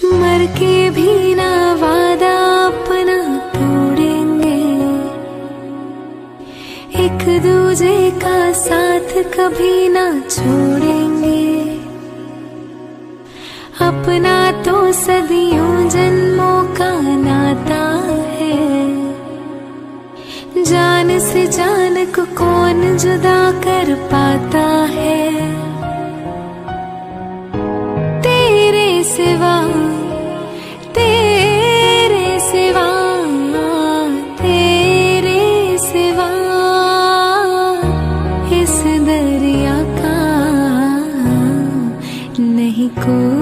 मर के भी ना वादा अपना तोड़ेंगे, एक दूजे का साथ कभी ना छोड़ेंगे। अपना तो सदियों जन्मों का नाता है, जान से जान को कौन जुदा कर पाता है। तेरे सिवा, तेरे सिवा, तेरे सिवा इस दरिया का नहीं कोई